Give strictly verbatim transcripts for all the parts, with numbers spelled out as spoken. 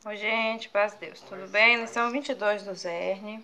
Oi, gente, paz de Deus, tudo bem? Lição vinte e dois do Zerne.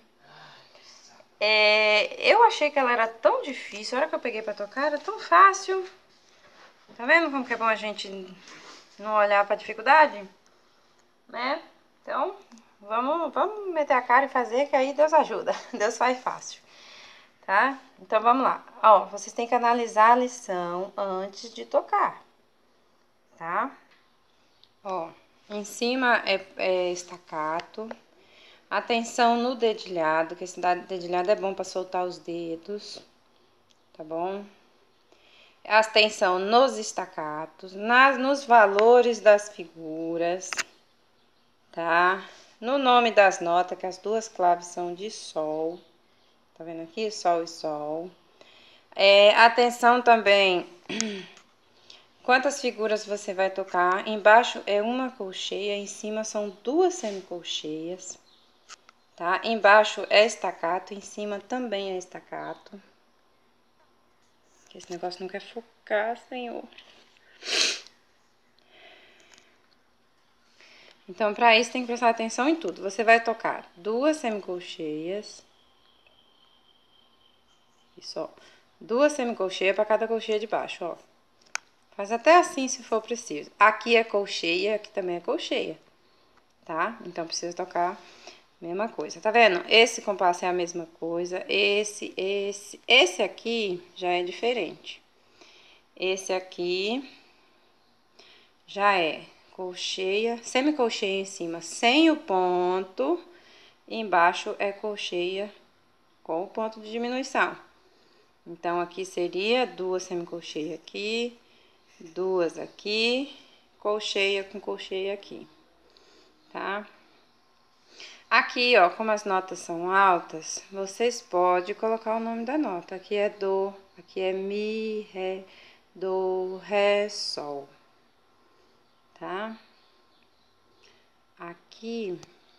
É, eu achei que ela era tão difícil, a hora que eu peguei pra tocar era tão fácil. Tá vendo como que é bom a gente não olhar pra dificuldade? Né? Então, vamos, vamos meter a cara e fazer, que aí Deus ajuda, Deus faz fácil, tá? Então, vamos lá. Ó, vocês têm que analisar a lição antes de tocar, tá? Ó, em cima é, é staccato. Atenção no dedilhado, que esse dedilhado é bom para soltar os dedos, tá bom? Atenção nos estacatos, nas, nos valores das figuras, tá? No nome das notas, que as duas claves são de sol, tá vendo aqui? Sol e sol. É, atenção também, quantas figuras você vai tocar? Embaixo é uma colcheia, em cima são duas semicolcheias. Tá? Embaixo é staccato, em cima também é staccato. Que esse negócio não quer focar, senhor. Então, para isso tem que prestar atenção em tudo. Você vai tocar duas semicolcheias. Isso, ó. Duas semicolcheias para cada colcheia de baixo, ó. Faz até assim se for preciso. Aqui é colcheia, aqui também é colcheia, tá? Então, precisa tocar mesma coisa, tá vendo? Esse compasso é a mesma coisa, esse, esse, esse aqui já é diferente. Esse aqui já é colcheia, semicolcheia em cima sem o ponto, e embaixo é colcheia com o ponto de diminuição. Então, aqui seria duas semicolcheias aqui, duas aqui, colcheia com colcheia aqui, tá? Aqui, ó, como as notas são altas, vocês podem colocar o nome da nota. Aqui é do, aqui é mi, ré, do, ré, sol, tá? Aqui,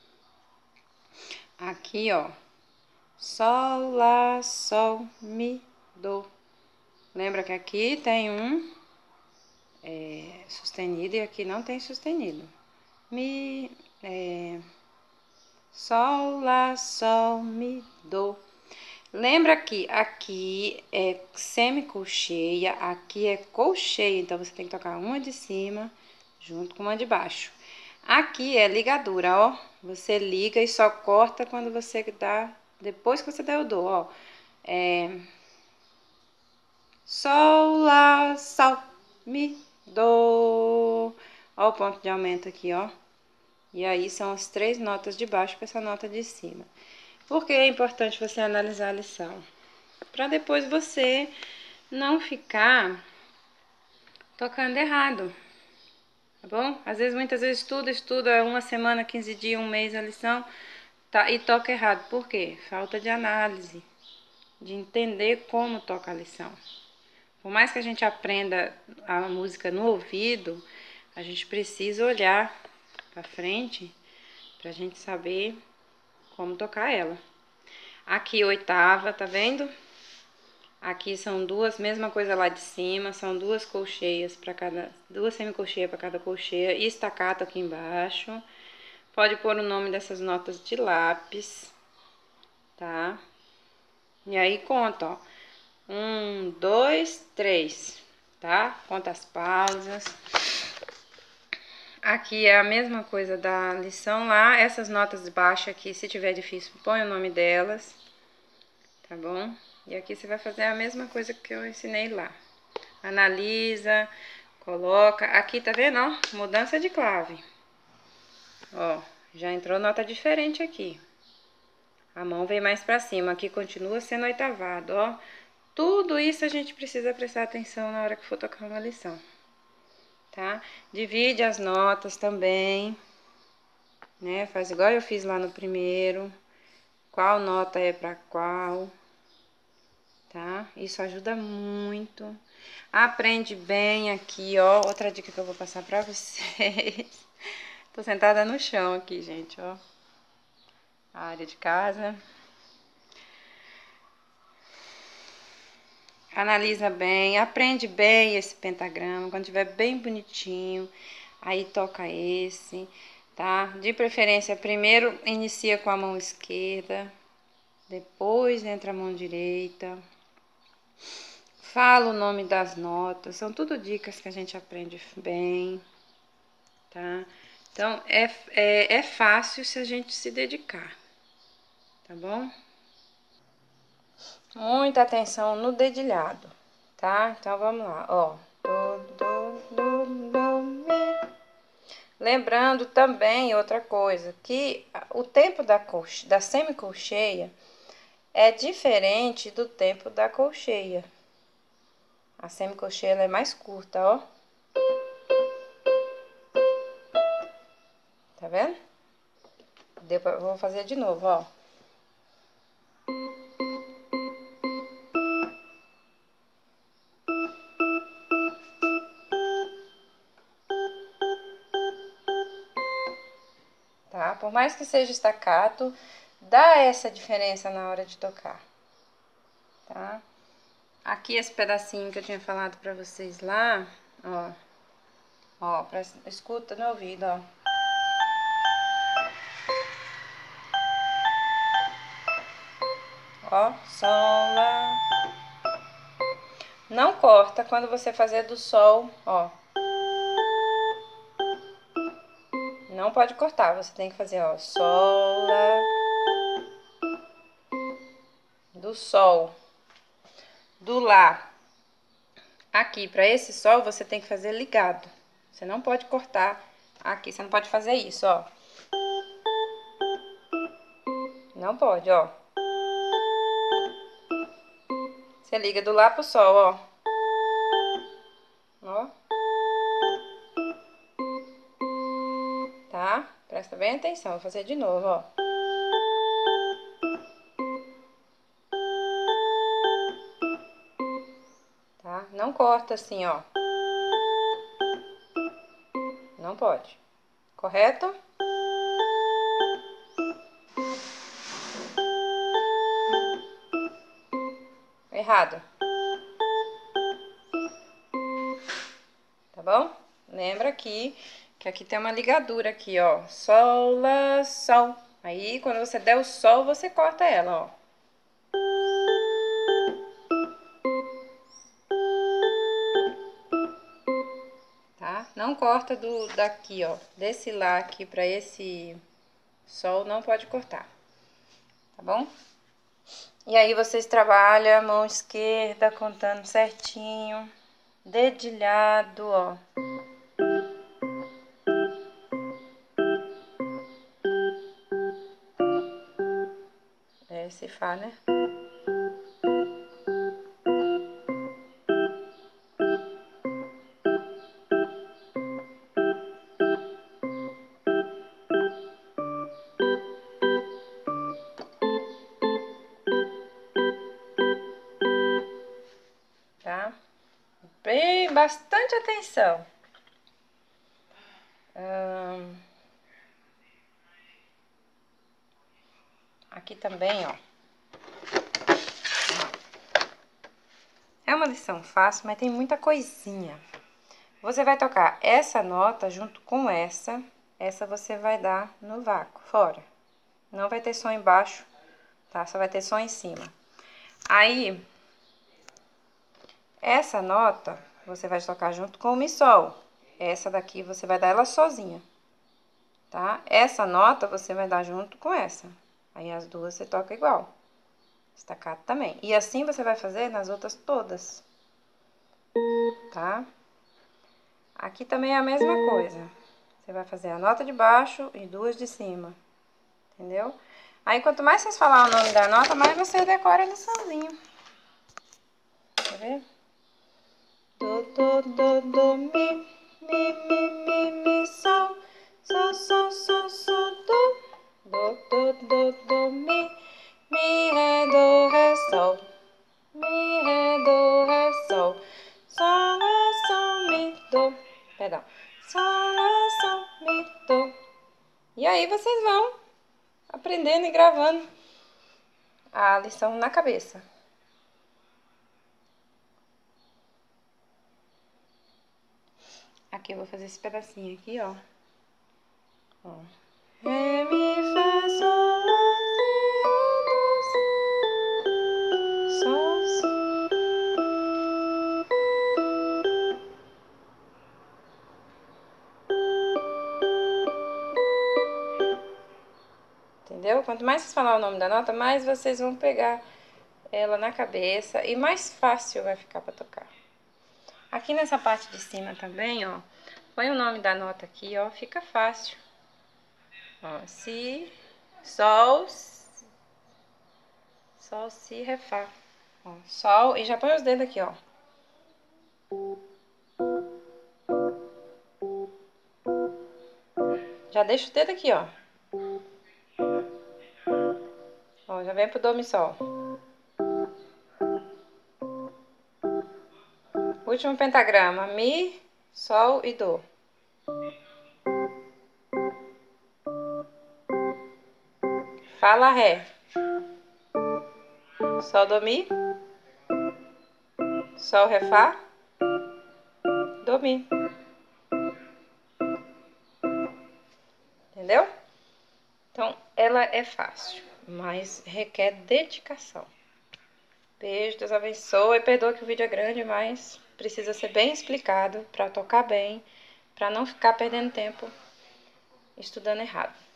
aqui, ó, sol, lá, sol, mi, do. Lembra que aqui tem um é, sustenido e aqui não tem sustenido. Mi, é, sol, lá, sol, mi, do. Lembra que aqui é semicolcheia, aqui é colcheia, então você tem que tocar uma de cima junto com uma de baixo. Aqui é ligadura, ó. Você liga e só corta quando você dá, depois que você der o dó, ó. É sol, lá, sol, mi, do. Ó o ponto de aumento aqui, ó. E aí são as três notas de baixo para essa nota de cima. Por que é importante você analisar a lição? Para depois você não ficar tocando errado, tá bom? Às vezes, muitas vezes, estuda, estuda uma semana, quinze dias, um mês a lição, tá, e toca errado. Por quê? Falta de análise, de entender como toca a lição. Por mais que a gente aprenda a música no ouvido, a gente precisa olhar para frente pra gente saber como tocar ela. Aqui, oitava, tá vendo? Aqui são duas, mesma coisa lá de cima, são duas colcheias para cada, duas semicolcheias para cada colcheia e staccato aqui embaixo. Pode pôr o nome dessas notas de lápis, tá? E aí conta, ó. Um, dois, três, tá? Conta as pausas. Aqui é a mesma coisa da lição lá. Essas notas de baixo aqui, se tiver difícil, põe o nome delas, tá bom? E aqui você vai fazer a mesma coisa que eu ensinei lá. Analisa, coloca. Aqui, tá vendo, ó? Mudança de clave. Ó, já entrou nota diferente aqui. A mão vem mais pra cima. Aqui continua sendo oitavado, ó. Tudo isso a gente precisa prestar atenção na hora que for tocar uma lição, tá? Divide as notas também, né? Faz igual eu fiz lá no primeiro. Qual nota é pra qual, tá? Isso ajuda muito. Aprende bem aqui, ó. Outra dica que eu vou passar pra vocês. Tô sentada no chão aqui, gente, ó. A área de casa. Analisa bem, aprende bem esse pentagrama. Quando tiver bem bonitinho, aí toca esse. tá? De preferência, primeiro inicia com a mão esquerda, depois entra a mão direita. Fala o nome das notas, são tudo dicas que a gente aprende bem, tá? Então, é, é, é fácil se a gente se dedicar, tá bom? Muita atenção no dedilhado, tá? Então, vamos lá, ó. Do, do, do, do, mi. Lembrando também outra coisa, que o tempo da, colche... da semicolcheia é diferente do tempo da colcheia. A semicolcheia ela é mais curta, ó. Tá vendo? Deu pra... Vou fazer de novo, ó. Tá? Por mais que seja staccato, dá essa diferença na hora de tocar, tá? Aqui esse pedacinho que eu tinha falado pra vocês lá, ó. Ó, presta, escuta no ouvido, ó. Ó, sol, lá. Não corta quando você fazer do sol, ó. Não pode cortar, você tem que fazer, ó, sol, lá. Do sol. Do lá. Aqui, pra esse sol, você tem que fazer ligado. Você não pode cortar aqui, você não pode fazer isso, ó. Não pode, ó. Você liga do lá pro sol, ó. Ó. Tá? Presta bem atenção, vou fazer de novo, ó. Tá? Não corta assim, ó. Não pode. Correto? Errado. Tá bom? Lembra aqui que aqui tem uma ligadura aqui, ó. Sol, lá, sol. Aí, quando você der o sol, você corta ela, ó. Tá? Não corta do daqui, ó. Desse lá aqui pra esse sol, não pode cortar. Tá bom? E aí, vocês trabalham a mão esquerda contando certinho. Dedilhado, ó. É esse Fá, né? Tá? Bem, bastante atenção. Hum, aqui também, ó. É uma lição fácil, mas tem muita coisinha. Você vai tocar essa nota junto com essa. Essa você vai dar no vácuo, fora. Não vai ter som embaixo, tá? Só vai ter som em cima. Aí, essa nota você vai tocar junto com o mi sol. Essa daqui você vai dar ela sozinha, tá? Essa nota você vai dar junto com essa. Aí as duas você toca igual. Staccato também. E assim você vai fazer nas outras todas, tá? Aqui também é a mesma coisa. Você vai fazer a nota de baixo e duas de cima, entendeu? Aí, quanto mais vocês falar o nome da nota, mais você decora ele sozinho. Quer ver? Do, do, do, do, mi, mi, mi, mi, mi, sol, sol, sol, sol, sol, do, do, do, do, do, mi, mi, ré, do, ré, sol, mi, ré, do, ré, sol, sol, ré, sol, mi, do, perdão, sol, ré, sol, mi, do. E aí vocês vão aprendendo e gravando a lição na cabeça. Aqui eu vou fazer esse pedacinho aqui, ó. Ó. Ré, mi, fá, sol, lá, si, do, sol, si. Entendeu? Quanto mais vocês falar o nome da nota, mais vocês vão pegar ela na cabeça e mais fácil vai ficar para tocar. Aqui nessa parte de cima também, ó, põe o nome da nota aqui, ó, fica fácil. Ó, si, sol, si, sol, si, ré, fá. Ó, sol, e já põe os dedos aqui, ó. Já deixa o dedo aqui, ó. Ó, já vem pro dó, mi, sol. Último pentagrama, mi, sol e dó. Fá, lá, ré. Sol, dó, mi. Sol, ré, fá. Dó, mi. Entendeu? Então, ela é fácil, mas requer dedicação. Beijo, Deus abençoe. Perdoa que o vídeo é grande, mas precisa ser bem explicado para tocar bem, para não ficar perdendo tempo estudando errado.